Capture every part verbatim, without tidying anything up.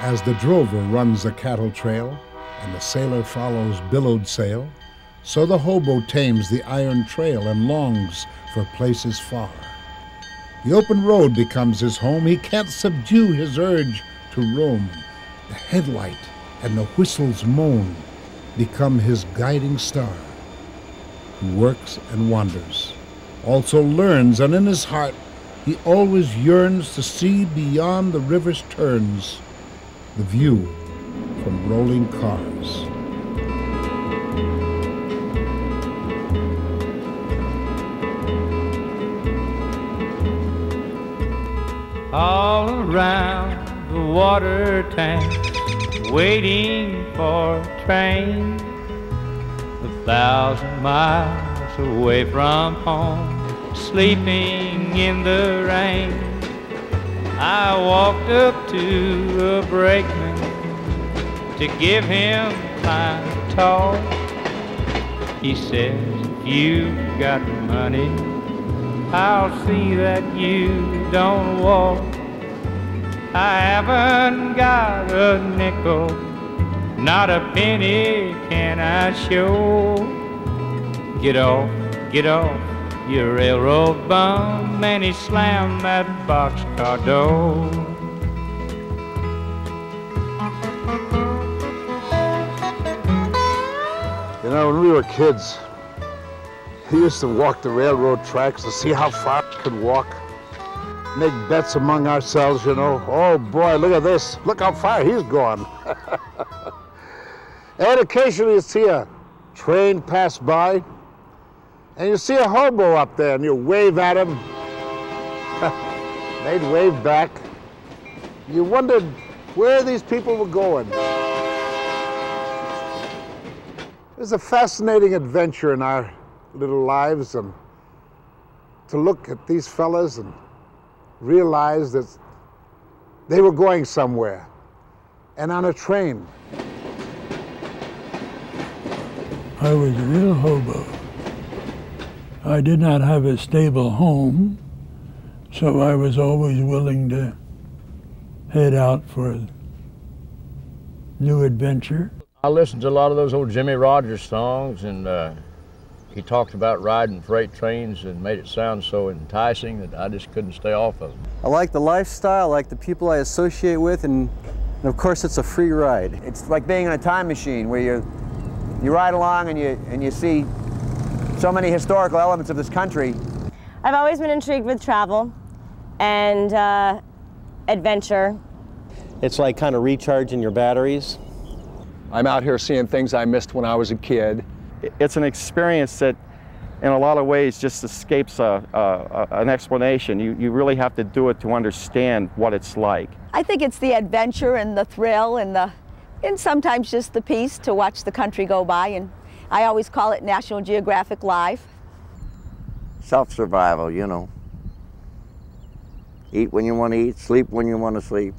As the drover runs the cattle trail and the sailor follows billowed sail, so the hobo tames the iron trail and longs for places far. The open road becomes his home. He can't subdue his urge to roam. The headlight and the whistle's moan become his guiding star. He works and wanders, also learns, and in his heart he always yearns to see beyond the river's turns the view from rolling cars. All around the water tanks, waiting for a train, a thousand miles away from home, sleeping in the rain. I walked up to a brakeman to give him time to talk. He says, if you've got money, I'll see that you don't walk. I haven't got a nickel, not a penny can I show. Get off, get off, you railroad bum, and he slammed that boxcar door. You know, when we were kids, we used to walk the railroad tracks to see how far we could walk. Make bets among ourselves, you know. Oh boy, look at this. Look how far he's gone. And occasionally you see a train pass by, and you see a hobo up there, and you wave at him. They'd wave back. You wondered where these people were going. It was a fascinating adventure in our little lives, and to look at these fellas and realize that they were going somewhere, and on a train. I was a real hobo. I did not have a stable home, so I was always willing to head out for a new adventure. I listened to a lot of those old Jimmy Rogers songs, and uh, he talked about riding freight trains and made it sound so enticing that I just couldn't stay off of them. I like the lifestyle, I like the people I associate with, and, and of course it's a free ride. It's like being in a time machine where you you ride along and you and you see so many historical elements of this country. I've always been intrigued with travel and uh, adventure. It's like kind of recharging your batteries. I'm out here seeing things I missed when I was a kid. It's an experience that in a lot of ways just escapes a, a, a, an explanation. You, you really have to do it to understand what it's like. I think it's the adventure and the thrill and the and sometimes just the peace to watch the country go by, and I always call it National Geographic Live. Self-survival, you know. Eat when you want to eat, sleep when you want to sleep.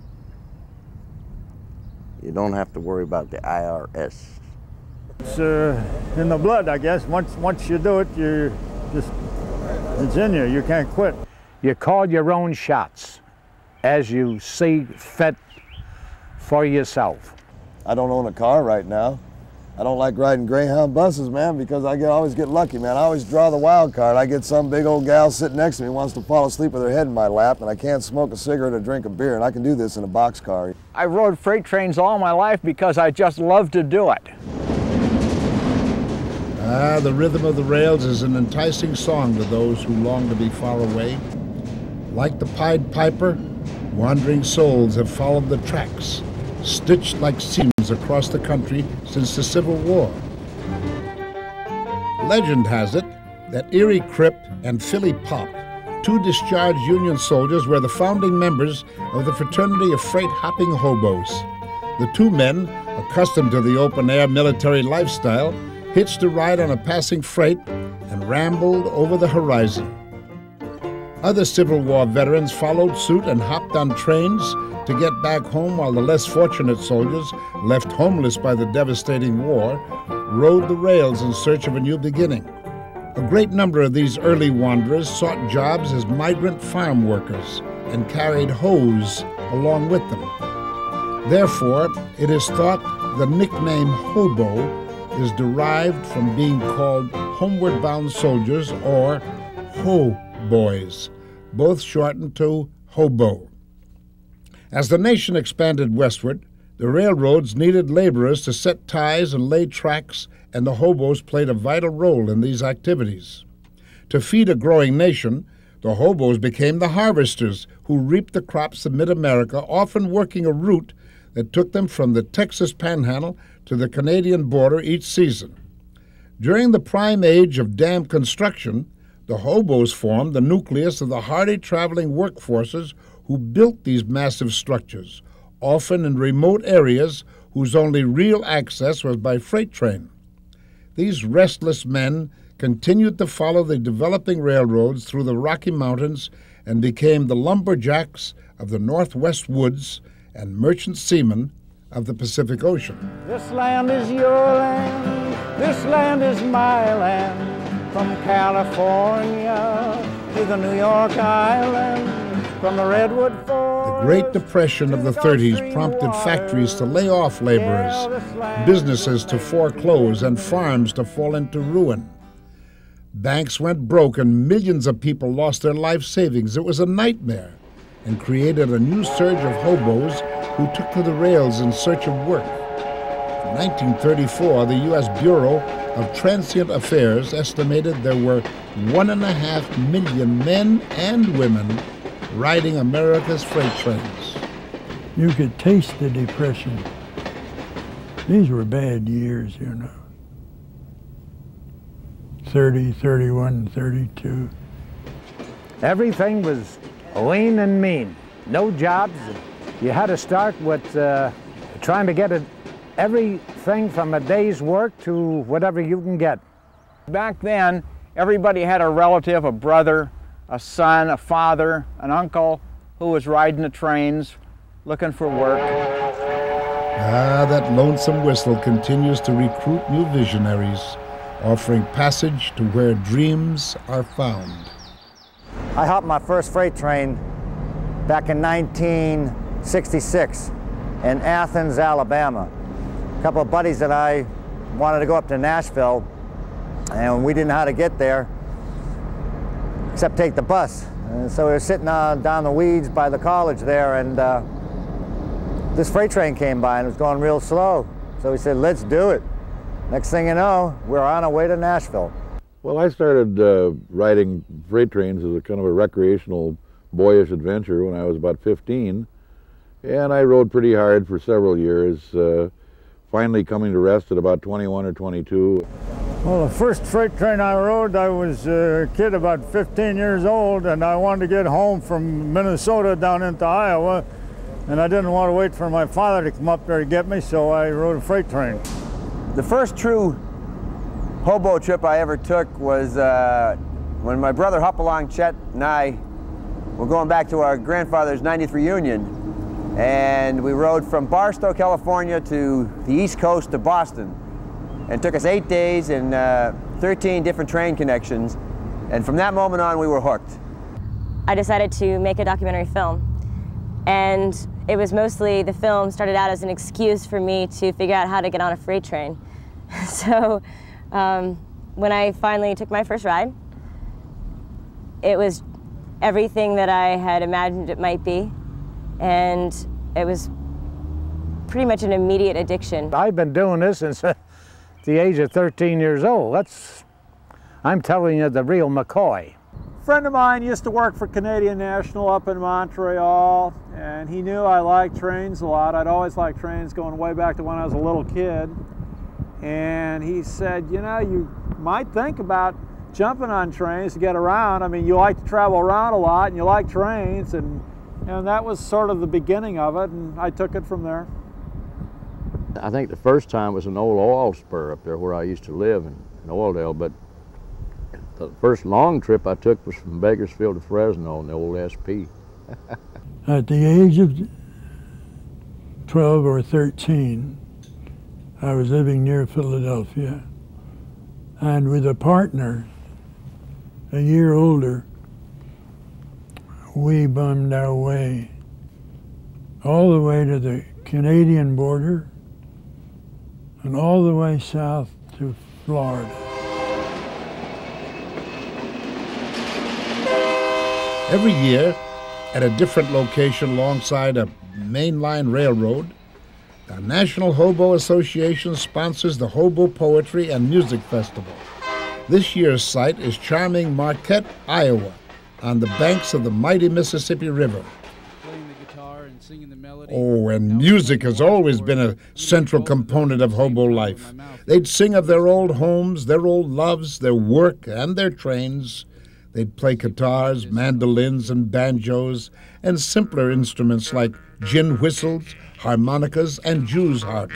You don't have to worry about the I R S. It's uh, in the blood, I guess. Once, once you do it, you just, it's in you. You can't quit. You call your own shots as you see fit for yourself. I don't own a car right now. I don't like riding Greyhound buses, man, because I get, always get lucky, man. I always draw the wild card. I get some big old gal sitting next to me who wants to fall asleep with her head in my lap, and I can't smoke a cigarette or drink a beer, and I can do this in a boxcar. I rode freight trains all my life because I just love to do it. Ah, the rhythm of the rails is an enticing song to those who long to be far away. Like the Pied Piper, wandering souls have followed the tracks, stitched like seams across the country since the Civil War. Legend has it that Erie Crip and Philly Pop, two discharged Union soldiers, were the founding members of the fraternity of freight-hopping hobos. The two men, accustomed to the open-air military lifestyle, hitched a ride on a passing freight and rambled over the horizon. Other Civil War veterans followed suit and hopped on trains to get back home, while the less fortunate soldiers, left homeless by the devastating war, rode the rails in search of a new beginning. A great number of these early wanderers sought jobs as migrant farm workers and carried hoes along with them. Therefore, it is thought the nickname hobo is derived from being called homeward bound soldiers or ho boys, both shortened to hobo. As the nation expanded westward, the railroads needed laborers to set ties and lay tracks, and the hobos played a vital role in these activities. To feed a growing nation, the hobos became the harvesters who reaped the crops of mid-America, often working a route that took them from the Texas Panhandle to the Canadian border each season. During the prime age of dam construction, the hobos formed the nucleus of the hardy traveling workforces who built these massive structures, often in remote areas whose only real access was by freight train. These restless men continued to follow the developing railroads through the Rocky Mountains and became the lumberjacks of the Northwest woods and merchant seamen of the Pacific Ocean. This land is your land, this land is my land, from California to the New York Island, from the Redwood Forest. The Great Depression of the thirties prompted factories to lay off laborers, businesses to foreclose, and farms to fall into ruin. Banks went broke and millions of people lost their life savings. It was a nightmare and created a new surge of hobos who took to the rails in search of work. In nineteen thirty-four, the U S Bureau of Transient Affairs estimated there were one and a half million men and women riding America's freight trains. You could taste the depression. These were bad years, you know. thirty, thirty-one, thirty-two. Everything was lean and mean. No jobs. You had to start with uh, trying to get a, everything from a day's work to whatever you can get. Back then, everybody had a relative, a brother, a son, a father, an uncle who was riding the trains looking for work. Ah, that lonesome whistle continues to recruit new visionaries, offering passage to where dreams are found. I hopped my first freight train back in nineteen sixty-six in Athens, Alabama. A couple of buddies and I wanted to go up to Nashville, and we didn't know how to get there except take the bus. And so we were sitting uh, down the weeds by the college there, and uh, this freight train came by and it was going real slow. So we said, let's do it. Next thing you know, we're on our way to Nashville. Well, I started uh, riding freight trains as a kind of a recreational, boyish adventure when I was about fifteen. And I rode pretty hard for several years, uh, finally coming to rest at about twenty-one or twenty-two. Well, the first freight train I rode, I was a kid about fifteen years old, and I wanted to get home from Minnesota down into Iowa, and I didn't want to wait for my father to come up there to get me, so I rode a freight train. The first true hobo trip I ever took was uh, when my brother Hopalong Chet and I were going back to our grandfather's ninetieth reunion, and we rode from Barstow, California to the East Coast to Boston. And it took us eight days and uh, thirteen different train connections, and from that moment on we were hooked. I decided to make a documentary film, and it was mostly, the film started out as an excuse for me to figure out how to get on a freight train. So um, when I finally took my first ride, it was everything that I had imagined it might be, and it was pretty much an immediate addiction. I've been doing this since the age of thirteen years old. That's, I'm telling you, the real McCoy. A friend of mine used to work for Canadian National up in Montreal, and he knew I liked trains a lot. I'd always liked trains going way back to when I was a little kid. And he said, you know, you might think about jumping on trains to get around. I mean, you like to travel around a lot and you like trains, and, and that was sort of the beginning of it, and I took it from there. I think the first time was an old oil spur up there where I used to live in, in Oildale, but the first long trip I took was from Bakersfield to Fresno in the old S P. At the age of twelve or thirteen, I was living near Philadelphia, and with a partner, a year older, we bummed our way all the way to the Canadian border and all the way south to Florida. Every year, at a different location alongside a mainline railroad, the National Hobo Association sponsors the Hobo Poetry and Music Festival. This year's site is charming Marquette, Iowa, on the banks of the mighty Mississippi River. Oh, and music has always been a central component of hobo life. They'd sing of their old homes, their old loves, their work, and their trains. They'd play guitars, mandolins, and banjos, and simpler instruments like gin whistles, harmonicas, and Jew's harps.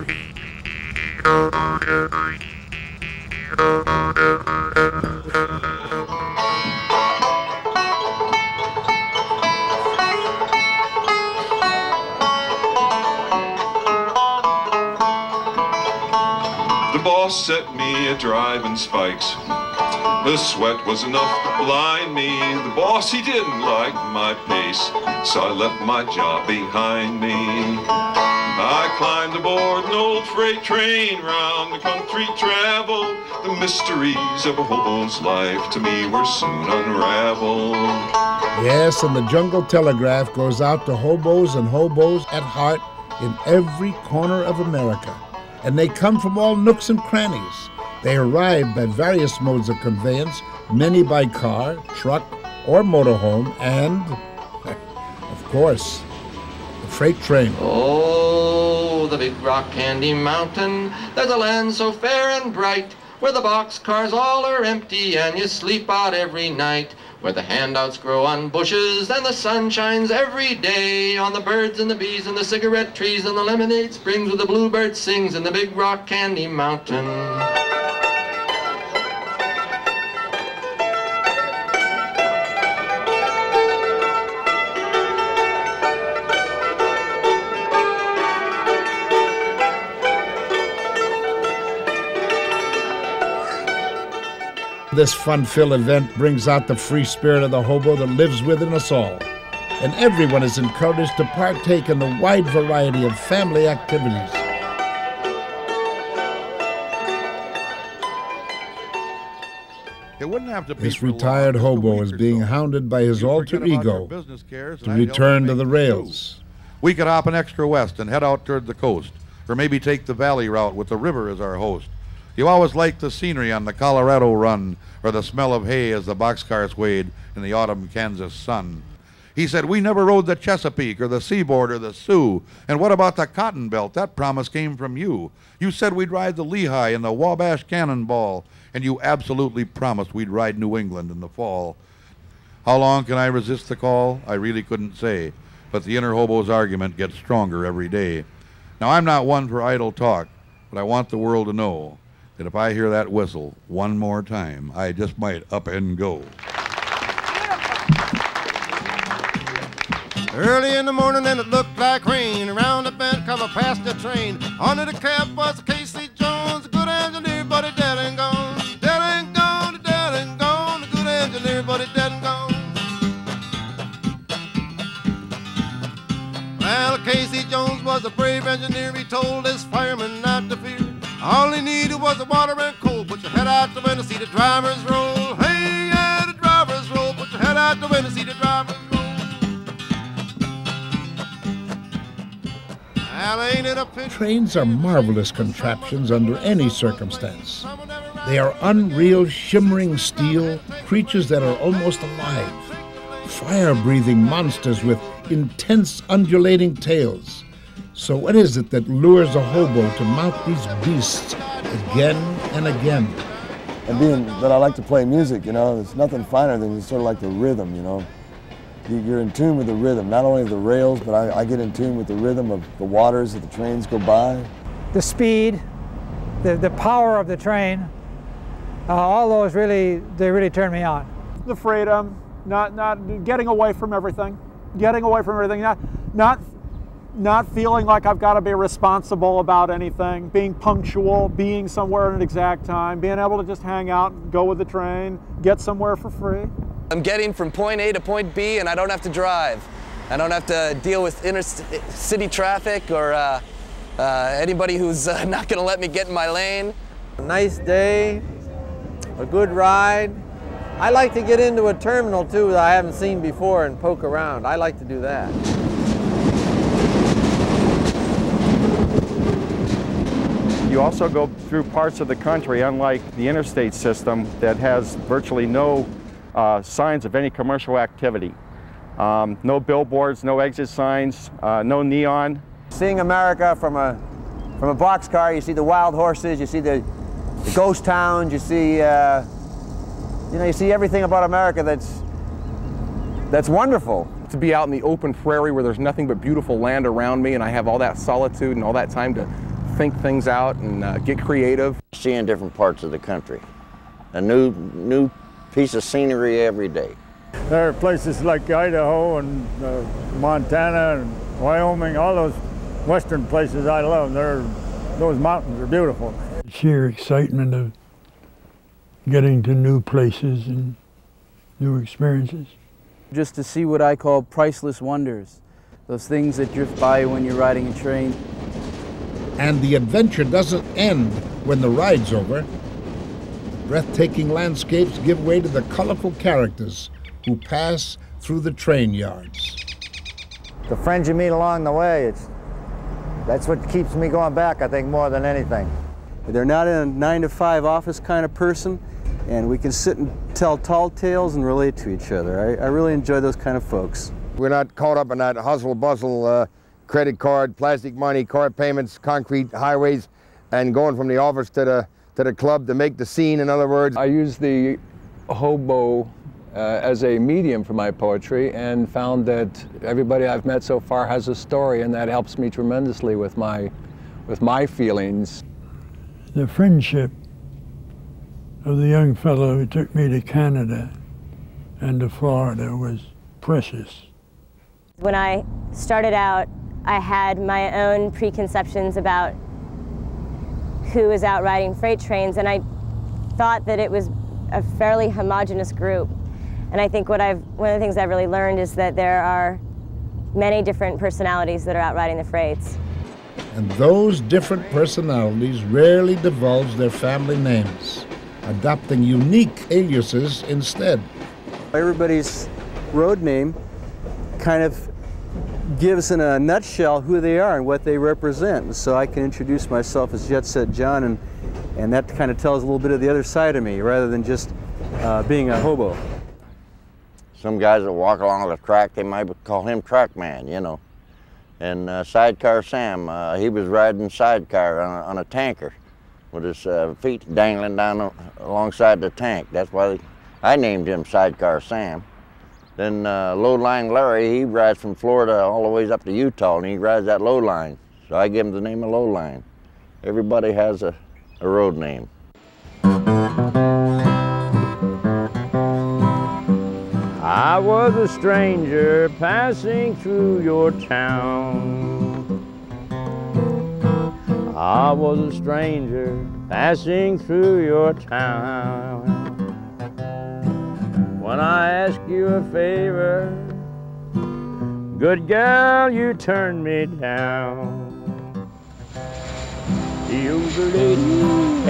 The boss set me a driving spikes. The sweat was enough to blind me. The boss, he didn't like my pace, so I left my job behind me. I climbed aboard an old freight train, round the country traveled. The mysteries of a hobo's life to me were soon unraveled. Yes, and the Jungle Telegraph goes out to hobos and hobos at heart in every corner of America. And they come from all nooks and crannies. They arrive by various modes of conveyance, many by car, truck, or motorhome, and, of course, the freight train. Oh, the big rock candy mountain, there's a land so fair and bright, where the boxcars all are empty and you sleep out every night, where the handouts grow on bushes and the sun shines every day on the birds and the bees and the cigarette trees and the lemonade springs where the bluebird sings in the big rock candy mountain. This fun-filled event brings out the free spirit of the hobo that lives within us all. And everyone is encouraged to partake in the wide variety of family activities. It wouldn't have to be This retired hobo is being hounded by his alter ego to return to the rails. We could hop an extra west and head out toward the coast, or maybe take the valley route with the river as our host. You always liked the scenery on the Colorado run, or the smell of hay as the boxcar swayed in the autumn Kansas sun. He said, we never rode the Chesapeake or the Seaboard or the Sioux. And what about the Cotton Belt? That promise came from you. You said we'd ride the Lehigh and the Wabash Cannonball, and you absolutely promised we'd ride New England in the fall. How long can I resist the call? I really couldn't say, but the inner hobo's argument gets stronger every day. Now, I'm not one for idle talk, but I want the world to know that if I hear that whistle one more time, I just might up and go. Early in the morning and it looked like rain. Around the bend come a passenger train. Under the cab was Casey Jones, a good engineer, but he dead and gone. Dead and gone, dead and gone, a good engineer, but he dead and gone. Well, Casey Jones was a brave engineer. He told his firemen not to fear. All he needed was a water and coal. Put your head out the window, see the drivers roll. Hey, yeah, the drivers roll. Put your head out the window, see the drivers roll. Well, ain't it a pity? Trains are marvelous contraptions under any circumstance. They are unreal, shimmering steel, creatures that are almost alive, fire-breathing monsters with intense, undulating tails. So what is it that lures a hobo to mount these beasts again and again? And being that I like to play music, you know, there's nothing finer than sort of like the rhythm, you know. You're in tune with the rhythm, not only of the rails, but I, I get in tune with the rhythm of the waters that the trains go by. The speed, the, the power of the train, uh, all those really, they really turn me on. The freedom, not, not getting away from everything, getting away from everything, not, not not feeling like I've got to be responsible about anything, being punctual, being somewhere at an exact time, being able to just hang out, go with the train, get somewhere for free. I'm getting from point A to point B and I don't have to drive. I don't have to deal with inner city traffic or uh, uh, anybody who's uh, not going to let me get in my lane. A nice day, a good ride. I like to get into a terminal too that I haven't seen before and poke around. I like to do that. You also go through parts of the country, unlike the interstate system that has virtually no uh, signs of any commercial activity. Um, no billboards, no exit signs, uh, no neon. Seeing America from a, from a boxcar, you see the wild horses, you see the, the ghost towns, you see, uh, you know, you see everything about America that's, that's wonderful. To be out in the open prairie where there's nothing but beautiful land around me and I have all that solitude and all that time to think things out and uh, get creative. Seeing different parts of the country. A new, new piece of scenery every day. There are places like Idaho and uh, Montana and Wyoming, all those western places I love. They're, those mountains are beautiful. Sheer excitement of getting to new places and new experiences. Just to see what I call priceless wonders, those things that drift by when you're riding a train. And the adventure doesn't end when the ride's over. Breathtaking landscapes give way to the colorful characters who pass through the train yards. The friends you meet along the way, it's, that's what keeps me going back, I think, more than anything. They're not a nine to five office kind of person, and we can sit and tell tall tales and relate to each other. I, I really enjoy those kind of folks. We're not caught up in that hustle bustle, uh, credit card, plastic money, card payments, concrete highways, and going from the office to the, to the club to make the scene, in other words. I use the hobo uh, as a medium for my poetry and found that everybody I've met so far has a story, and that helps me tremendously with my, with my feelings. The friendship of the young fellow who took me to Canada and to Florida was precious. When I started out, I had my own preconceptions about who was out riding freight trains, and I thought that it was a fairly homogeneous group. And I think what I've, one of the things I've really learned is that there are many different personalities that are out riding the freights. And those different personalities rarely divulge their family names, adopting unique aliases instead. Everybody's road name kind of gives in a nutshell who they are and what they represent. And so I can introduce myself as Jet Set John, and, and that kind of tells a little bit of the other side of me rather than just uh, being a hobo. Some guys that walk along the track, they might call him Track Man, you know. And uh, Sidecar Sam, uh, he was riding sidecar on a, on a tanker with his uh, feet dangling down alongside the tank. That's why I named him Sidecar Sam. Then uh, Low Line Larry, he rides from Florida all the way up to Utah, and he rides that low line. So I give him the name of Low Line. Everybody has a, a road name. I was a stranger passing through your town. I was a stranger passing through your town. When I asked you a favor, good girl, you turned me down. You lady,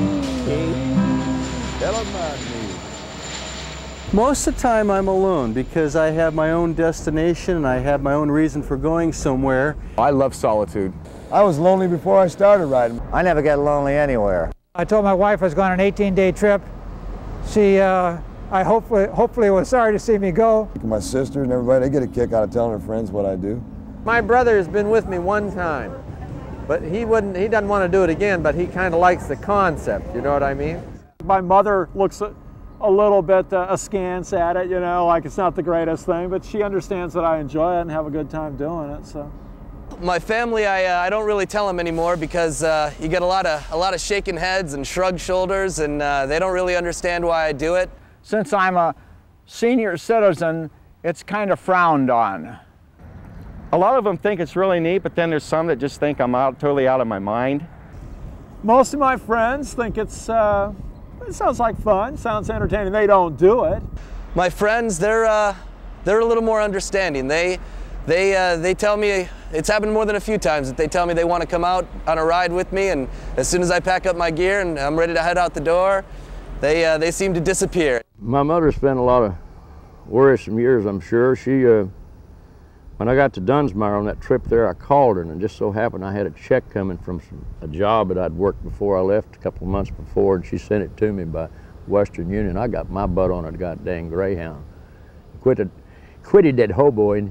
tell about me. Most of the time I'm alone because I have my own destination and I have my own reason for going somewhere. I love solitude. I was lonely before I started riding. I never get lonely anywhere. I told my wife I was going on an eighteen day trip. She, uh, I hopefully, hopefully was sorry to see me go. My sister and everybody, they get a kick out of telling their friends what I do. My brother has been with me one time, but he wouldn't, he doesn't want to do it again, but he kind of likes the concept, you know what I mean? My mother looks a, a little bit uh, askance at it, you know, like it's not the greatest thing, but she understands that I enjoy it and have a good time doing it, so. My family, I, uh, I don't really tell them anymore because uh, you get a lot of, a lot of shaking heads and shrugged shoulders, and uh, they don't really understand why I do it. Since I'm a senior citizen, it's kind of frowned on. A lot of them think it's really neat, but then there's some that just think I'm out, totally out of my mind. Most of my friends think it's, uh, it sounds like fun, sounds entertaining. They don't do it. My friends, they're, uh, they're a little more understanding. They, They, uh, they tell me, it's happened more than a few times, that they tell me they want to come out on a ride with me, and as soon as I pack up my gear and I'm ready to head out the door, they, uh, they seem to disappear. My mother spent a lot of worrisome years, I'm sure. She, uh, when I got to Dunsmire on that trip there, I called her, and it just so happened I had a check coming from some, a job that I'd worked before I left a couple of months before, and she sent it to me by Western Union. I got my butt on a goddamn Greyhound. Quitted, quitted that hoboing.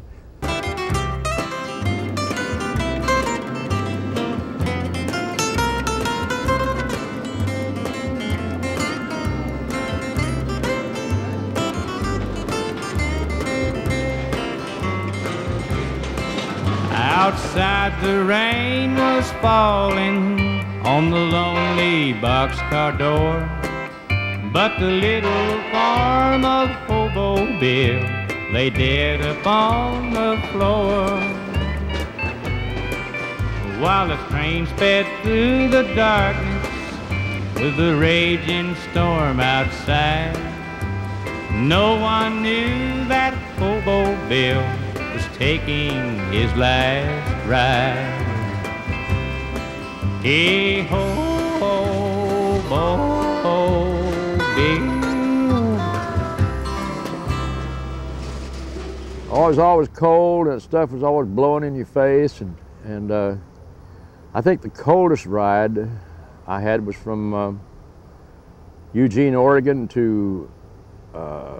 Outside the rain was falling on the lonely boxcar door, but the little farm of Hobo Bill lay dead upon the floor. While the train sped through the darkness with the raging storm outside, no one knew that Hobo Bill was taking his last ride. Hey ho, ho, ho, Bill. Oh, it was always cold, and stuff was always blowing in your face, and, and uh, I think the coldest ride I had was from uh, Eugene, Oregon to uh,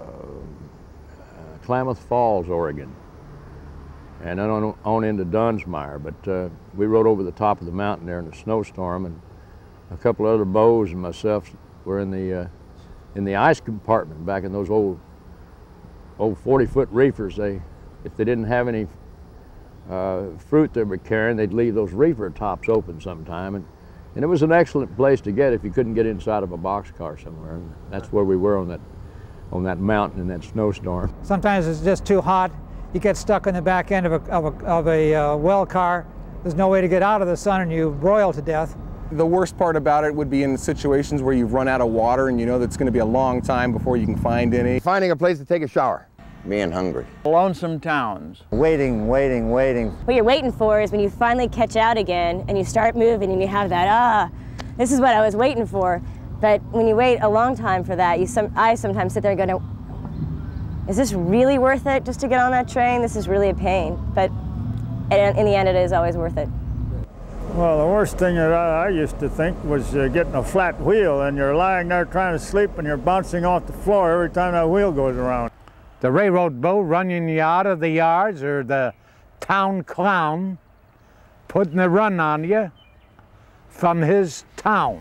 Klamath Falls, Oregon, and then on, on into Dunsmire. But uh, we rode over the top of the mountain there in a snowstorm, and a couple of other beaux and myself were in the uh, in the ice compartment back in those old old forty foot reefers. They, if they didn't have any uh, fruit they were carrying, they'd leave those reefer tops open sometime, and and it was an excellent place to get if you couldn't get inside of a boxcar somewhere. And that's where we were on that on that mountain in that snowstorm. Sometimes it's just too hot. You get stuck in the back end of a, of a, of a uh, well car. There's no way to get out of the sun, and you broil to death. The worst part about it would be in situations where you've run out of water and you know that's going to be a long time before you can find any. Finding a place to take a shower. Being hungry. Lonesome towns. Waiting, waiting, waiting. What you're waiting for is when you finally catch out again and you start moving and you have that, ah, this is what I was waiting for. But when you wait a long time for that, you some, I sometimes sit there and go, no, is this really worth it just to get on that train? This is really a pain. But in, in the end, it is always worth it. Well, the worst thing that I, I used to think was uh, getting a flat wheel, and you're lying there trying to sleep and you're bouncing off the floor every time that wheel goes around. The railroad boat running you out of the yards, or the town clown putting a run on you from his town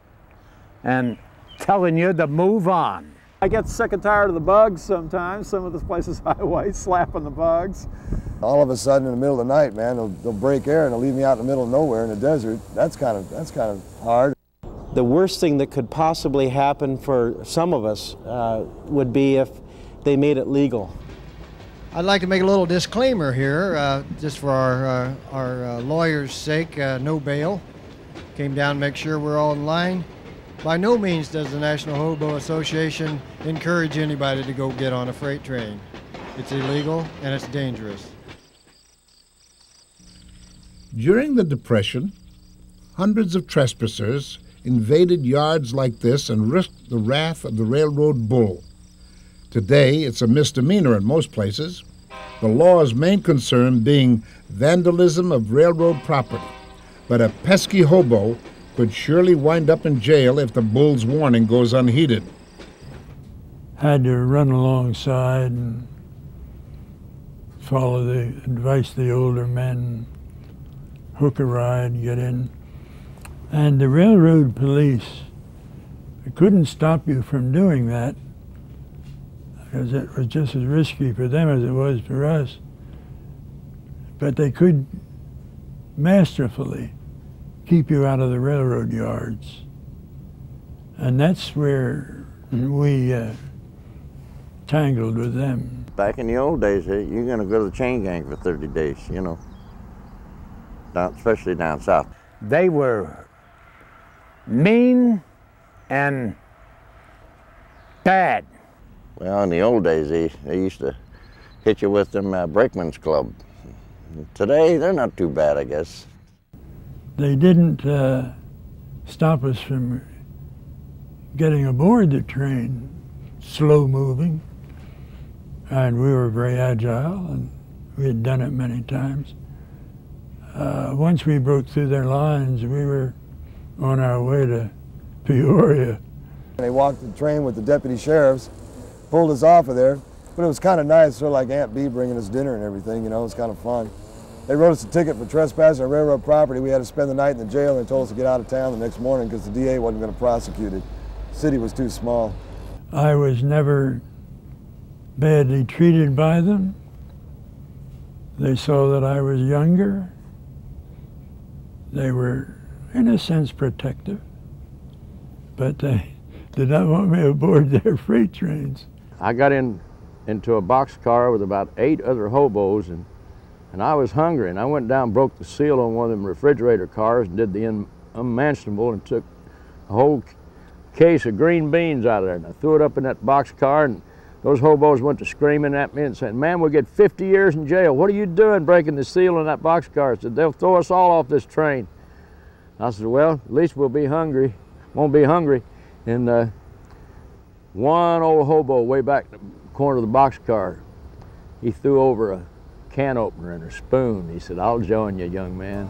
and telling you to move on. I get sick and tired of the bugs sometimes. Some of the places I wait, slapping the bugs. All of a sudden, in the middle of the night, man, they'll, they'll break air and they'll leave me out in the middle of nowhere in the desert. That's kind of that's kind of hard. The worst thing that could possibly happen for some of us uh, would be if they made it legal. I'd like to make a little disclaimer here, uh, just for our uh, our uh, lawyers' sake. Uh, no bail. Came down to make sure we're all in line. By no means does the National Hobo Association encourage anybody to go get on a freight train. It's illegal and it's dangerous. During the Depression, hundreds of trespassers invaded yards like this and risked the wrath of the railroad bull. Today, it's a misdemeanor in most places, the law's main concern being vandalism of railroad property. But a pesky hobo could surely wind up in jail if the bull's warning goes unheeded. Had to run alongside and follow the advice of the older men, hook a ride, get in. And the railroad police couldn't stop you from doing that, because it was just as risky for them as it was for us. But they could masterfully keep you out of the railroad yards. And that's where we uh, tangled with them. Back in the old days, you're going to go to the chain gang for thirty days, you know, down, especially down south. They were mean and bad. Well, in the old days, they, they used to hit you with them uh, brakeman's club. Today, they're not too bad, I guess. They didn't uh, stop us from getting aboard the train, slow moving, and we were very agile, and we had done it many times. Uh, once we broke through their lines, we were on our way to Peoria. They walked the train with the deputy sheriffs, pulled us off of there, but it was kind of nice, sort of like Aunt Bee bringing us dinner and everything, you know, it was kind of fun. They wrote us a ticket for trespassing on railroad property. We had to spend the night in the jail, and they told us to get out of town the next morning because the D A wasn't going to prosecute it. The city was too small. I was never badly treated by them. They saw that I was younger. They were, in a sense, protective, but they did not want me aboard their freight trains. I got in into a boxcar with about eight other hobos, and and I was hungry, and I went down, broke the seal on one of them refrigerator cars, and did the un unmentionable, and took a whole case of green beans out of there, and I threw it up in that boxcar, and those hobos went to screaming at me and saying, "Man, we'll get fifty years in jail. What are you doing breaking the seal in that boxcar?" I said, "They'll throw us all off this train." I said, "Well, at least we'll be hungry. Won't be hungry." And uh, one old hobo way back in the corner of the boxcar, he threw over a can opener and a spoon. He said, "I'll join you, young man."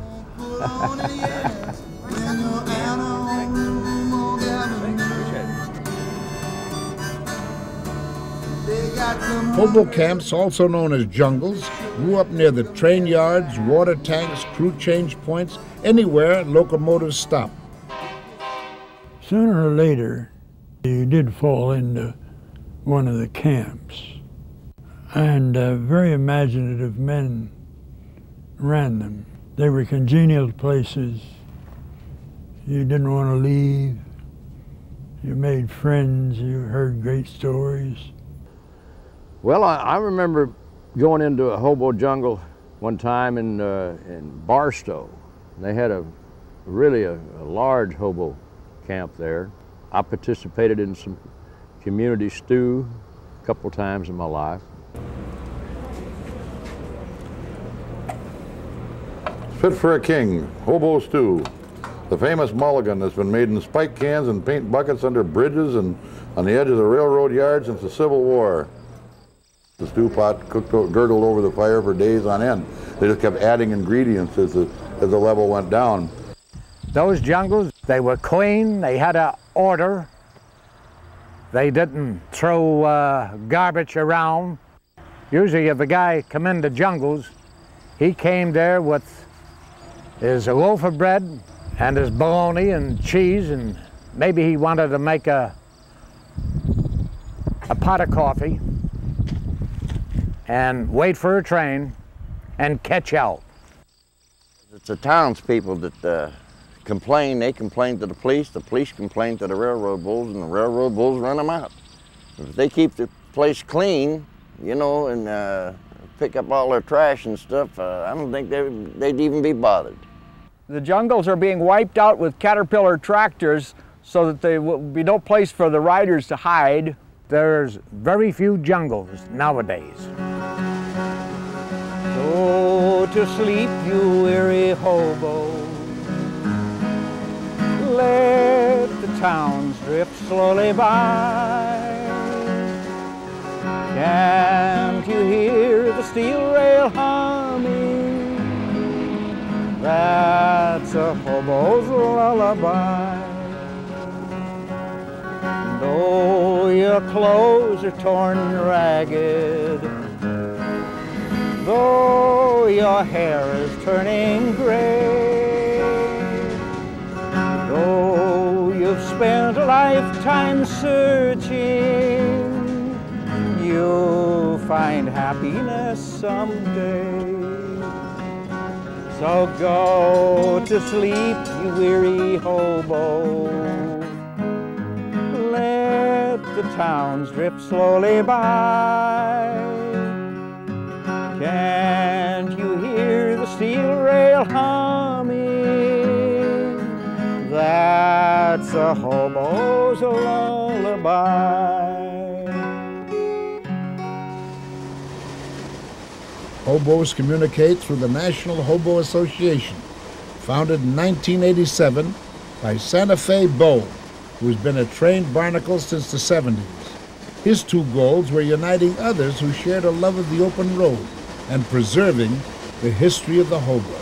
Hobo camps, also known as jungles, grew up near the train yards, water tanks, crew change points, anywhere locomotives stopped. Sooner or later, you did fall into one of the camps, and uh, very imaginative men ran them. They were congenial places. You didn't want to leave. You made friends. You heard great stories. Well, I, I remember going into a hobo jungle one time in, uh, in Barstow. They had a really a, a large hobo camp there. I participated in some community stew a couple times in my life. Fit for a king, hobo stew. The famous mulligan has been made in spike cans and paint buckets under bridges and on the edge of the railroad yard since the Civil War. The stew pot cooked, gurgled over the fire for days on end. They just kept adding ingredients as the, as the level went down. Those jungles, they were clean, they had an order. They didn't throw uh, garbage around. Usually if a guy come into jungles, he came there with his loaf of bread and his bologna and cheese, and maybe he wanted to make a, a pot of coffee and wait for a train and catch out. It's the townspeople that uh, complain. They complain to the police, the police complain to the railroad bulls, and the railroad bulls run them out. If they keep the place clean, you know, and uh, pick up all their trash and stuff, uh, I don't think they, they'd even be bothered. The jungles are being wiped out with Caterpillar tractors so that there will be no place for the riders to hide. There's very few jungles nowadays. Go to sleep, you weary hobo. Let the towns drift slowly by. Can't you hear the steel rail humming? That's a hobo's lullaby. Though your clothes are torn and ragged, though your hair is turning gray, though you've spent a lifetime searching, you'll find happiness someday. So go to sleep, you weary hobo. Let the towns drift slowly by. Can't you hear the steel rail humming? That's a hobo's lullaby. hobos communicate through the National Hobo Association, founded in nineteen eighty-seven by Santa Fe Bo, who's been a trained barnacle since the seventies. His two goals were uniting others who shared a love of the open road and preserving the history of the hobo.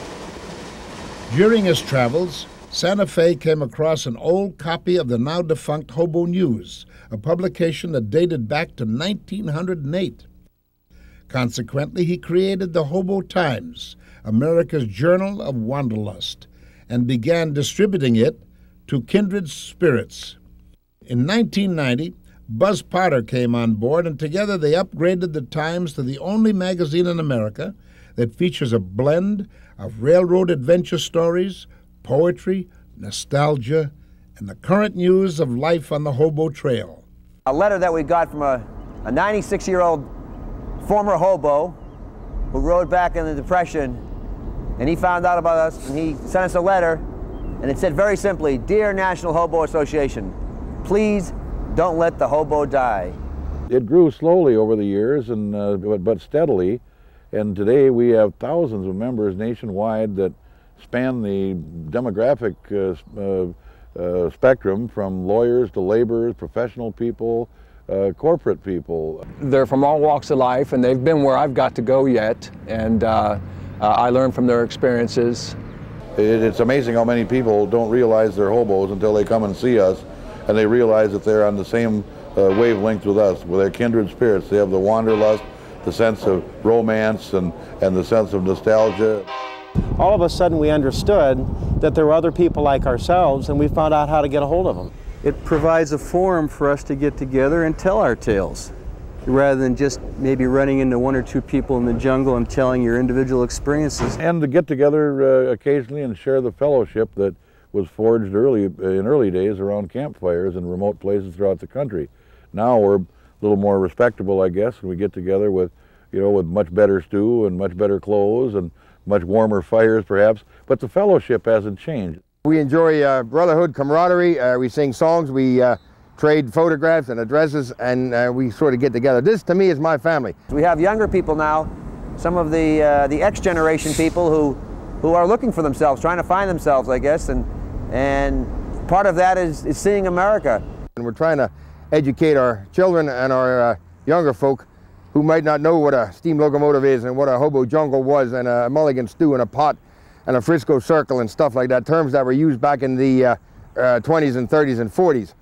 During his travels, Santa Fe came across an old copy of the now-defunct Hobo News, a publication that dated back to nineteen oh eight. Consequently, he created the Hobo Times, America's Journal of Wanderlust, and began distributing it to kindred spirits. In nineteen ninety, Buzz Potter came on board, and together they upgraded the Times to the only magazine in America that features a blend of railroad adventure stories, poetry, nostalgia, and the current news of life on the Hobo Trail. A letter that we got from a ninety-six-year-old former hobo who rode back in the Depression, and he found out about us, and he sent us a letter, and it said very simply, "Dear National Hobo Association, please don't let the hobo die." It grew slowly over the years, and uh, but, but steadily, and today we have thousands of members nationwide that span the demographic uh, uh, uh, spectrum, from lawyers to laborers, professional people, uh, corporate people. They're from all walks of life, and they've been where I've got to go yet, and uh, uh, I learn from their experiences. It, it's amazing how many people don't realize they're hobos until they come and see us, and they realize that they're on the same uh, wavelength with us, with their kindred spirits. They have the wanderlust, the sense of romance, and, and the sense of nostalgia. All of a sudden we understood that there were other people like ourselves, and we found out how to get a hold of them. It provides a forum for us to get together and tell our tales, rather than just maybe running into one or two people in the jungle and telling your individual experiences. And to get together uh, occasionally and share the fellowship that was forged early in early days around campfires in remote places throughout the country. Now we're a little more respectable, I guess, and we get together with, you know, with much better stew and much better clothes and much warmer fires, perhaps, but the fellowship hasn't changed. We enjoy uh, brotherhood, camaraderie. Uh, we sing songs, we uh, trade photographs and addresses, and uh, we sort of get together. This, to me, is my family. We have younger people now, some of the uh, the X-generation people who who are looking for themselves, trying to find themselves, I guess, and and part of that is, is seeing America. And we're trying to educate our children and our uh, younger folk who might not know what a steam locomotive is and what a hobo jungle was, and a mulligan stew and a pot and a Frisco circle and stuff like that, terms that were used back in the uh, uh, twenties and thirties and forties.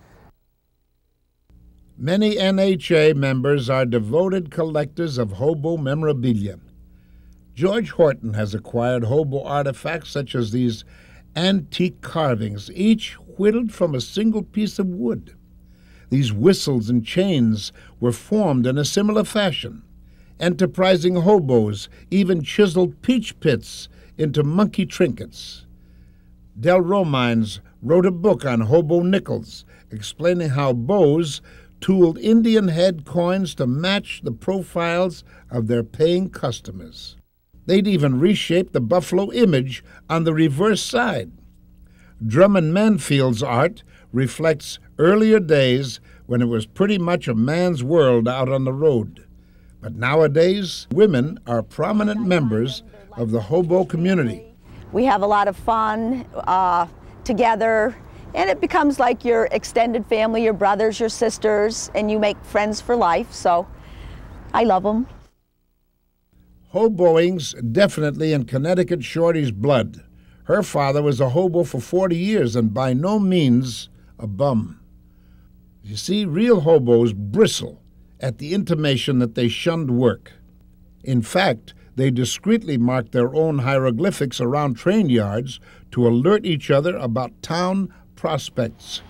Many N H A members are devoted collectors of hobo memorabilia. George Horton has acquired hobo artifacts such as these antique carvings, each whittled from a single piece of wood. These whistles and chains were formed in a similar fashion. Enterprising hobos even chiseled peach pits into monkey trinkets. Del Romines wrote a book on hobo nickels, explaining how bows tooled Indian head coins to match the profiles of their paying customers. They'd even reshaped the buffalo image on the reverse side. Drummond Manfield's art reflects earlier days when it was pretty much a man's world out on the road. But nowadays, women are prominent members of the hobo community. We have a lot of fun uh, together, and it becomes like your extended family, your brothers, your sisters, and you make friends for life, so I love them. Hoboing's definitely in Connecticut Shorty's blood. Her father was a hobo for forty years and by no means a bum. You see, real hobos bristle at the intimation that they shunned work. In fact, they discreetly mark their own hieroglyphics around train yards to alert each other about town prospects.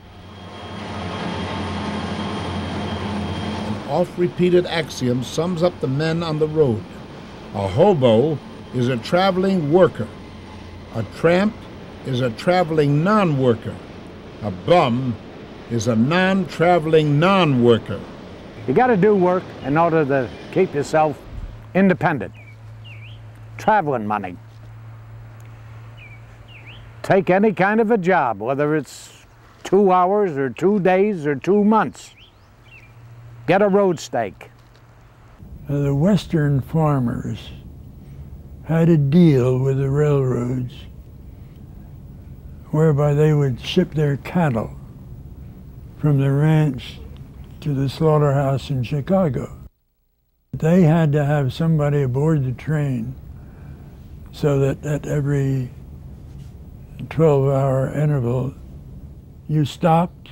An oft-repeated axiom sums up the men on the road. A hobo is a traveling worker. A tramp is a traveling non-worker. A bum is a non-traveling non-worker. You got to do work in order to keep yourself independent. Traveling money. Take any kind of a job, whether it's two hours or two days or two months. Get a road stake. Uh, the Western farmers had a deal with the railroads whereby they would ship their cattle from the ranch to the slaughterhouse in Chicago. They had to have somebody aboard the train so that at every twelve hour interval you stopped,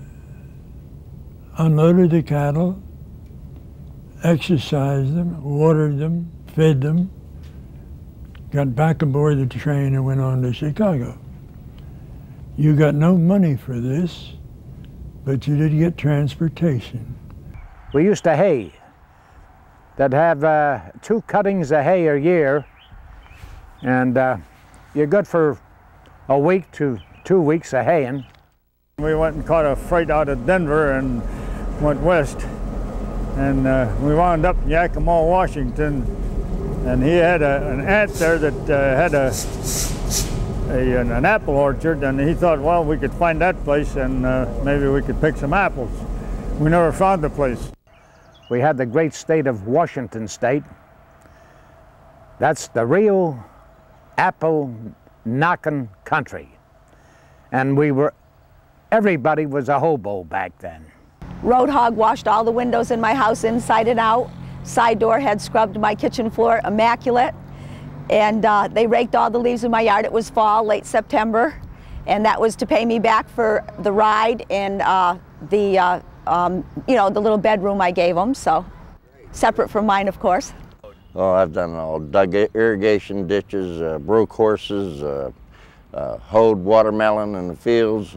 unloaded the cattle, exercised them, watered them, fed them, got back aboard the train and went on to Chicago. You got no money for this, but you did get transportation. We used to hay. They'd have uh, two cuttings of hay a year, and uh, you're good for a week to two weeks of haying. We went and caught a freight out of Denver and went west, and uh, we wound up in Yakima, Washington, and he had a, an aunt there that uh, had a, a an, an apple orchard, and he thought, well, we could find that place and uh, maybe we could pick some apples. We never found the place. We had the great state of Washington State. That's the real apple knocking country. And we were, everybody was a hobo back then. Road hog washed all the windows in my house inside and out. Side door had scrubbed my kitchen floor immaculate. And uh, they raked all the leaves in my yard. It was fall, late September. And that was to pay me back for the ride and uh, the, uh, um, you know, the little bedroom I gave them. So, separate from mine, of course. Oh, I've done all, dug irrigation ditches, uh, broke horses, uh, uh, hoed watermelon in the fields.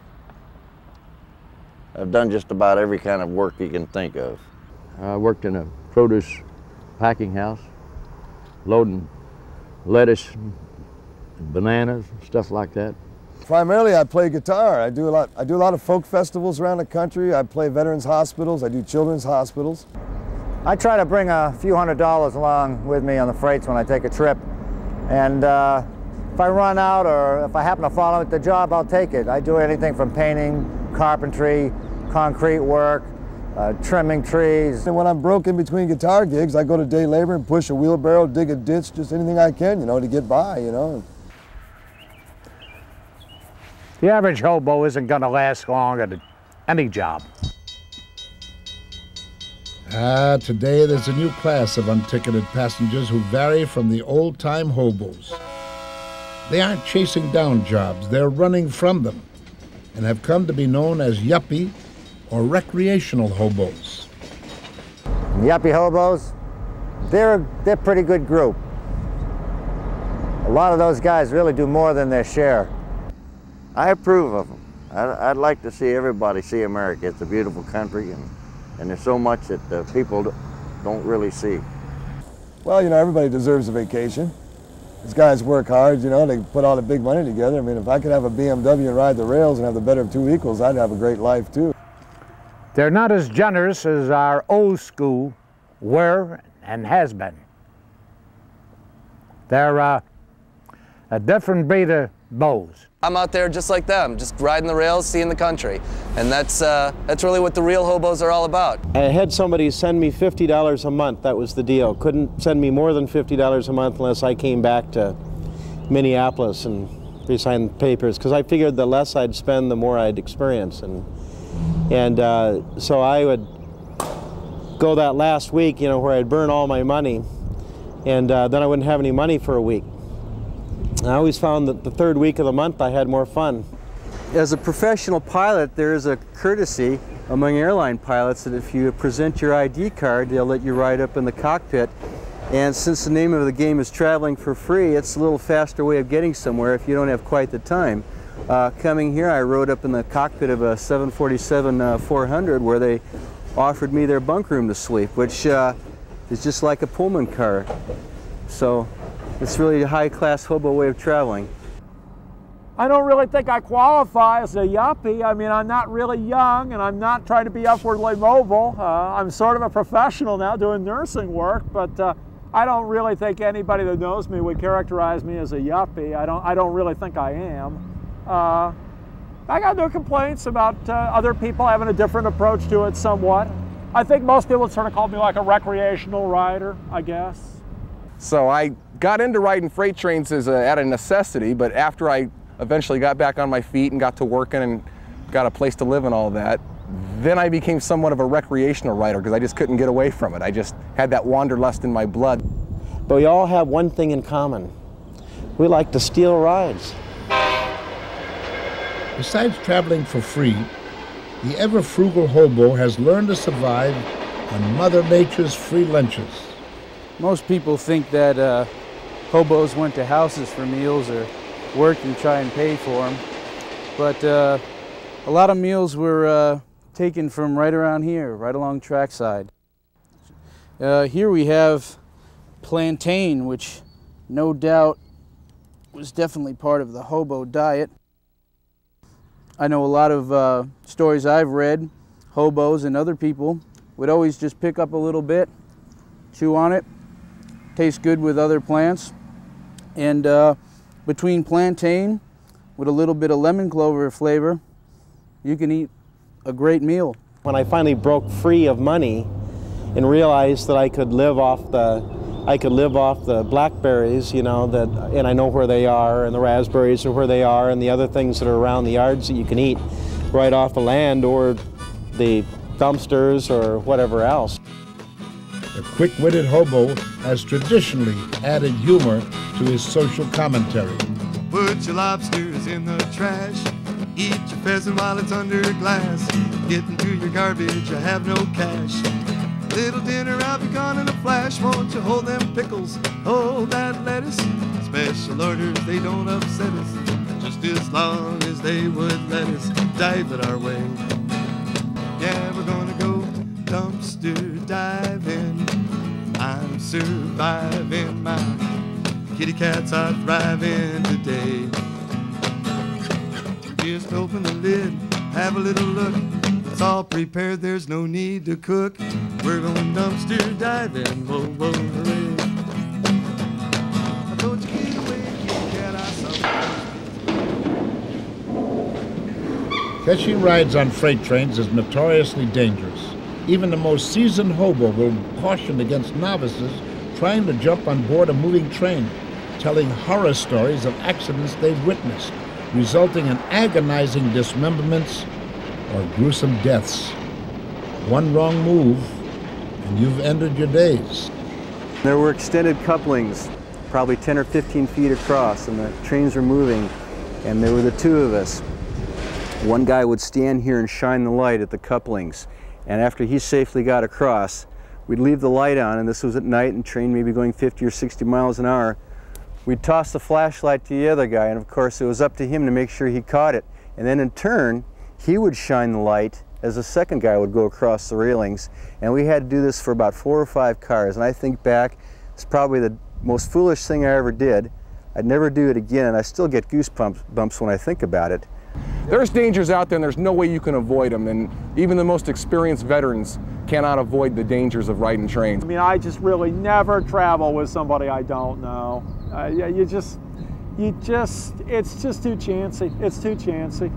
I've done just about every kind of work you can think of. I worked in a produce packing house, loading lettuce, and bananas, stuff like that. Primarily, I play guitar. I do a lot. I do a lot of folk festivals around the country. I play veterans hospitals. I do children's hospitals. I try to bring a few hundred dollars along with me on the freights when I take a trip, and uh, if I run out or if I happen to fall at the job, I'll take it. I do anything from painting, carpentry, concrete work, uh, trimming trees. And when I'm broke in between guitar gigs, I go to day labor and push a wheelbarrow, dig a ditch, just anything I can, you know, to get by, you know. The average hobo isn't going to last long at any job. Ah, today there's a new class of unticketed passengers who vary from the old-time hobos. They aren't chasing down jobs, they're running from them, and have come to be known as yuppie or recreational hobos. Yuppie hobos, they're, they're a pretty good group. A lot of those guys really do more than their share. I approve of them. I'd, I'd like to see everybody see America. It's a beautiful country, and, and there's so much that uh, people don't really see. Well, you know, everybody deserves a vacation. These guys work hard, you know, they put all the big money together. I mean, if I could have a B M W and ride the rails and have the better of two equals, I'd have a great life, too. They're not as generous as our old school were and has been. They're uh, a different breed of bows. I'm out there just like them, just riding the rails, seeing the country. And that's, uh, that's really what the real hobos are all about. I had somebody send me fifty dollars a month, that was the deal. Couldn't send me more than fifty dollars a month unless I came back to Minneapolis and re-signed papers, because I figured the less I'd spend, the more I'd experience. And, and uh, so I would go that last week, you know, where I'd burn all my money, and uh, then I wouldn't have any money for a week. I always found that the third week of the month I had more fun. As a professional pilot, there is a courtesy among airline pilots that if you present your I D card, they'll let you ride up in the cockpit. And since the name of the game is traveling for free, it's a little faster way of getting somewhere if you don't have quite the time. Uh, coming here, I rode up in the cockpit of a seven forty-seven four hundred where they offered me their bunk room to sleep, which uh, is just like a Pullman car. So it's really a high-class hobo way of traveling. I don't really think I qualify as a yuppie. I mean, I'm not really young, and I'm not trying to be upwardly mobile. Uh, I'm sort of a professional now doing nursing work, but uh, I don't really think anybody that knows me would characterize me as a yuppie. I don't, I don't really think I am. Uh, I got no complaints about uh, other people having a different approach to it somewhat. I think most people would sort of call me like a recreational rider, I guess. So I got into riding freight trains as a, at a necessity, but after I eventually got back on my feet and got to working and got a place to live and all that, then I became somewhat of a recreational rider because I just couldn't get away from it. I just had that wanderlust in my blood. But we all have one thing in common. We like to steal rides. Besides traveling for free, the ever-frugal hobo has learned to survive on Mother Nature's free lunches. Most people think that uh, hobos went to houses for meals or worked and try and pay for them. But uh, a lot of meals were uh, taken from right around here, right along trackside. Uh, here we have plantain, which no doubt was definitely part of the hobo diet. I know a lot of uh, stories I've read, hobos and other people would always just pick up a little bit, chew on it, tastes good with other plants, and uh, between plantain with a little bit of lemon clover flavor, you can eat a great meal. When I finally broke free of money and realized that I could live off the I could live off the blackberries, you know, that, and I know where they are, and the raspberries are where they are, and the other things that are around the yards that you can eat right off the land or the dumpsters or whatever else. The quick-witted hobo has traditionally added humor to his social commentary. Put your lobsters in the trash. Eat your pheasant while it's under glass. Getting to your garbage, I have no cash. Little dinner, I'll be gone in a flash. Won't you hold them pickles, hold that lettuce? Special orders, they don't upset us, just as long as they would let us dive it our way. Yeah, we're gonna go dumpster diving. I'm surviving, my kitty cats are thriving today. Just open the lid, have a little look. It's all prepared, there's no need to cook. We're going dumpster diving, whoa, whoa, hooray. I told you get away, kitty cat, I saw. Catching rides on freight trains is notoriously dangerous. Even the most seasoned hobo will caution against novices trying to jump on board a moving train, telling horror stories of accidents they've witnessed, resulting in agonizing dismemberments or gruesome deaths. One wrong move, and you've ended your days. There were extended couplings, probably ten or fifteen feet across, and the trains were moving, and there were the two of us. One guy would stand here and shine the light at the couplings, and after he safely got across, we'd leave the light on, and this was at night, and train maybe going fifty or sixty miles an hour. We'd toss the flashlight to the other guy, and of course it was up to him to make sure he caught it. And then in turn, he would shine the light as the second guy would go across the railings. And we had to do this for about four or five cars. And I think back, it's probably the most foolish thing I ever did. I'd never do it again, and I still get goosebumps bumps when I think about it. There's dangers out there and there's no way you can avoid them, and even the most experienced veterans cannot avoid the dangers of riding trains. I mean, I just really never travel with somebody I don't know. Uh, yeah, you just, you just, it's just too chancy. It's too chancy.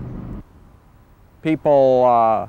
People uh,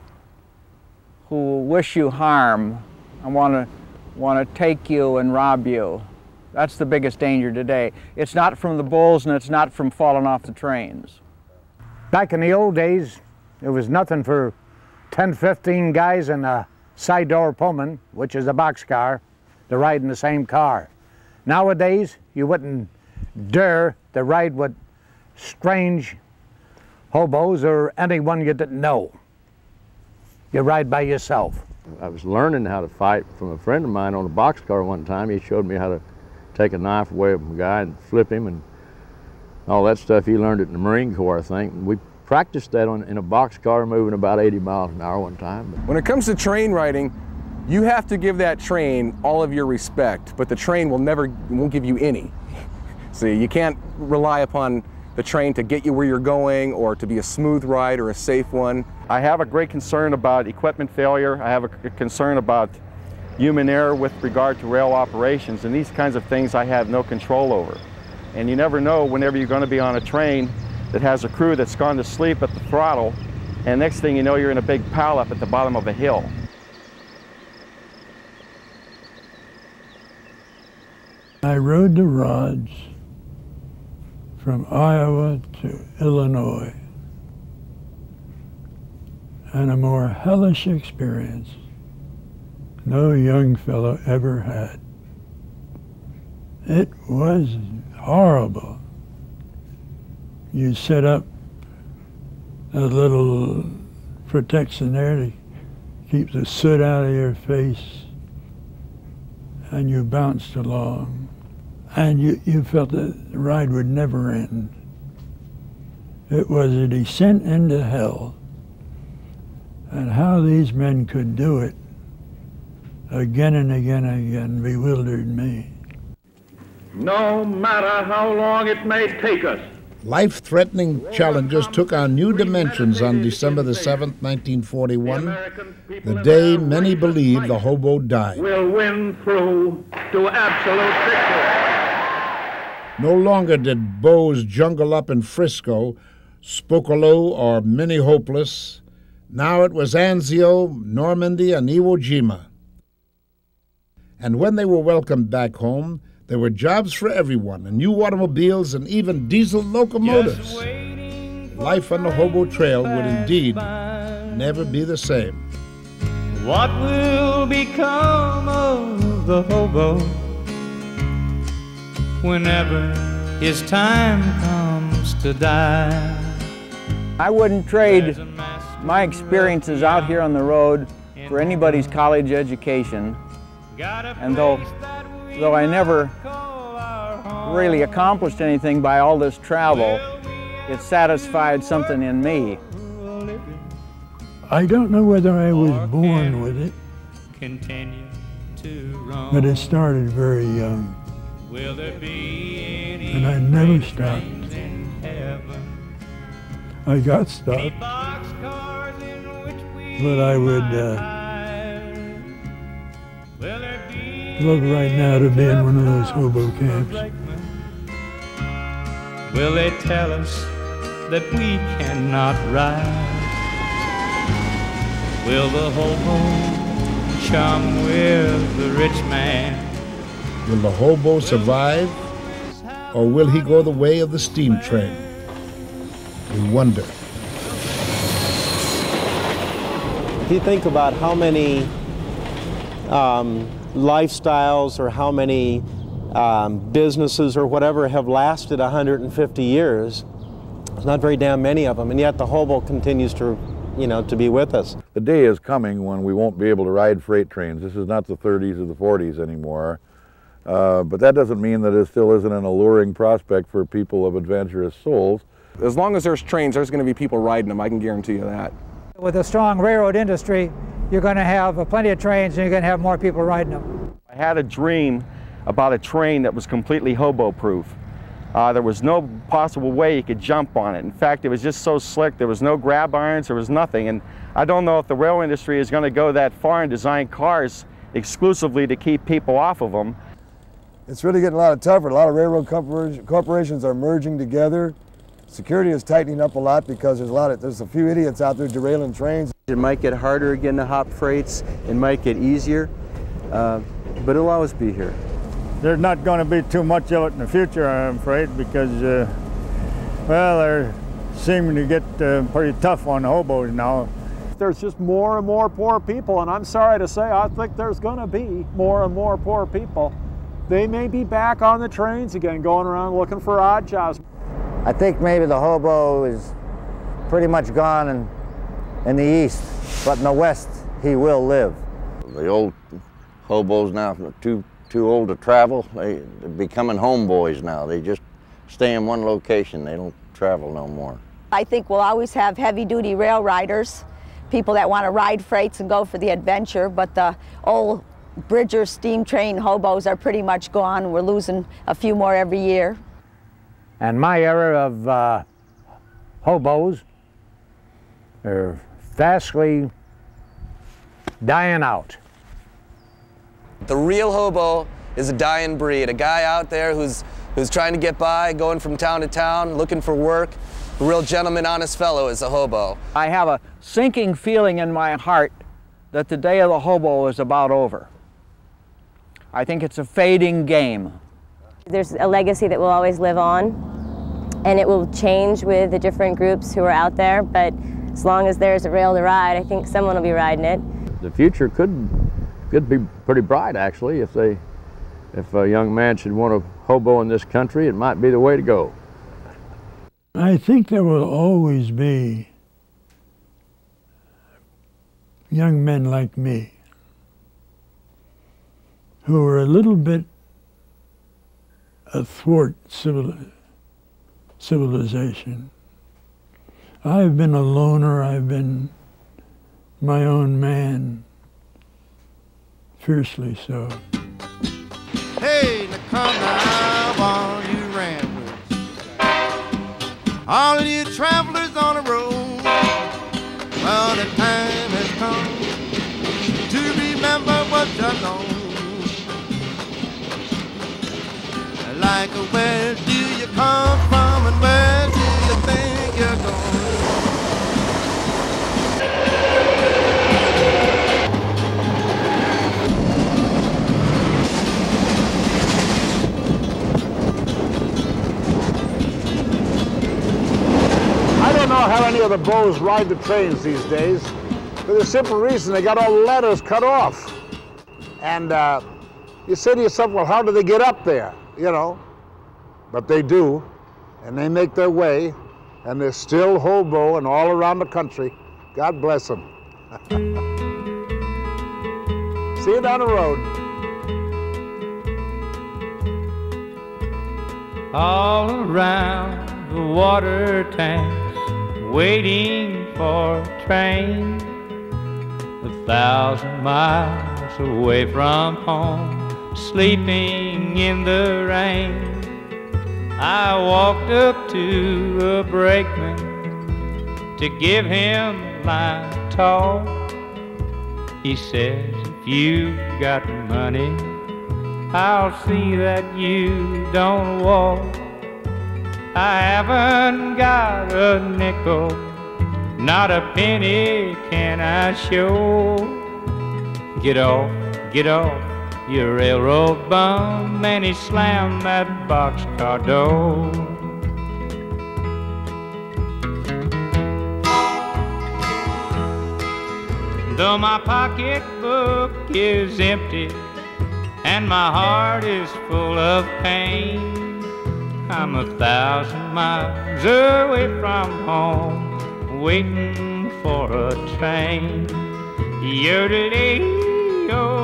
who wish you harm and want to want to take you and rob you. That's the biggest danger today. It's not from the bulls and it's not from falling off the trains. Back in the old days, there was nothing for ten, fifteen guys in a side door Pullman, which is a boxcar, to ride in the same car. Nowadays, you wouldn't dare to ride with strange hobos or anyone you didn't know. You ride by yourself. I was learning how to fight from a friend of mine on a boxcar one time. He showed me how to take a knife away from a guy and flip him and all that stuff. He learned it in the Marine Corps, I think. We practiced that on, in a boxcar moving about eighty miles an hour one time. When it comes to train riding, you have to give that train all of your respect, but the train will never, won't give you any. See, you can't rely upon the train to get you where you're going or to be a smooth ride or a safe one. I have a great concern about equipment failure. I have a concern about human error with regard to rail operations, and these kinds of things I have no control over. And you never know whenever you're going to be on a train that has a crew that's gone to sleep at the throttle, and next thing you know, you're in a big pileup at the bottom of a hill. I rode the rods from Iowa to Illinois, and a more hellish experience no young fellow ever had. It was horrible. You set up a little protection there to keep the soot out of your face, and you bounced along, and you, you felt that the ride would never end. It was a descent into hell, and how these men could do it again and again and again bewildered me. No matter how long it may take us. Life-threatening challenges took on new dimensions on December the seventh, nineteen forty-one, the day many believe the hobo died. We'll win through to absolute victory. No longer did Bo's jungle up in Frisco, Spokalo, or Mini Hopeless. Now it was Anzio, Normandy, and Iwo Jima. And when they were welcomed back home, there were jobs for everyone, and new automobiles and even diesel locomotives. Life on the Hobo Trail would indeed never be the same. What will become of the hobo whenever his time comes to die? I wouldn't trade my experiences out here on the road for anybody's college education. And though, though I never really accomplished anything by all this travel, it satisfied something in me. I don't know whether I was born with it, but it started very young, and I never stopped. I got stopped, but I would uh, love right now to be in one of those hobo camps. Will they tell us that we cannot ride? Will the hobo chum with the rich man? Will the hobo survive, or will he go the way of the steam train? We wonder. If you think about how many um, lifestyles or how many um, businesses or whatever have lasted one hundred fifty years, there's not very damn many of them, and yet the hobo continues to, you know, to be with us. The day is coming when we won't be able to ride freight trains. This is not the thirties or the forties anymore. Uh, but that doesn't mean that it still isn't an alluring prospect for people of adventurous souls. As long as there's trains, there's going to be people riding them, I can guarantee you that. With a strong railroad industry, you're going to have plenty of trains and you're going to have more people riding them. I had a dream about a train that was completely hobo-proof. Uh, there was no possible way you could jump on it. In fact, it was just so slick, there was no grab irons, there was nothing. And I don't know if the rail industry is going to go that far and design cars exclusively to keep people off of them. It's really getting a lot tougher. A lot of railroad corporations are merging together. Security is tightening up a lot because there's a lot of, there's a few idiots out there derailing trains. It might get harder again to hop freights. It might get easier, uh, but it'll always be here. There's not going to be too much of it in the future, I'm afraid, because, uh, well, they're seeming to get uh, pretty tough on the hobos now. There's just more and more poor people, and I'm sorry to say, I think there's going to be more and more poor people. They may be back on the trains again, going around looking for odd jobs. I think maybe the hobo is pretty much gone in, in the east, but in the west, he will live. The old hobos now, too, too old to travel, they, they're becoming homeboys now. They just stay in one location. They don't travel no more. I think we'll always have heavy-duty rail riders, people that want to ride freights and go for the adventure, but the old Bridger steam train hobos are pretty much gone. We're losing a few more every year. And my era of uh, hobos are fastly dying out. The real hobo is a dying breed, a guy out there who's, who's trying to get by, going from town to town, looking for work. A real gentleman, honest fellow is a hobo. I have a sinking feeling in my heart that the day of the hobo is about over. I think it's a fading game. There's a legacy that will always live on, and it will change with the different groups who are out there, but as long as there's a rail to ride, I think someone will be riding it. The future could, could be pretty bright, actually. If, they, if a young man should want to hobo in this country, it might be the way to go. I think there will always be young men like me who are a little bit athwart civil, civilization. I've been a loner, I've been my own man, fiercely so. Hey, now come now, all you ramblers, all of you travelers on the road. Well, the time has come to remember what you know. Like, where do you come from and where do you think you're going? I don't know how any of the beaux ride the trains these days, for the simple reason they got all the ladders cut off. And uh, you say to yourself, well, how do they get up there? You know, but they do, and they make their way, and they're still hoboing all around the country. God bless them. See you down the road. All around the water tanks, waiting for a train, a thousand miles away from home, sleeping in the rain. I walked up to a brakeman to give him my talk. He says, if you got money, I'll see that you don't walk. I haven't got a nickel, not a penny can I show. Get off, get off, you railroad bum, and he slammed that boxcar door. Though my pocketbook is empty and my heart is full of pain, I'm a thousand miles away from home, waiting for a train. Yodeling, oh,